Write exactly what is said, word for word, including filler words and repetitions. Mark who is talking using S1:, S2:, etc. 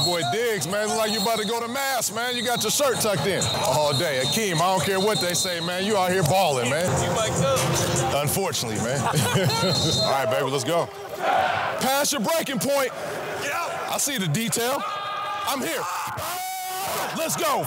S1: boy Diggs, man. Look like you about to go to mass, man. You got your shirt tucked in all day. Akeem, I don't care what they say, man. You out here balling, man.
S2: You might go.
S1: Unfortunately, man. All right, baby, let's go. Pass your breaking point.
S2: Get out.
S1: I see the detail. I'm here. Let's go.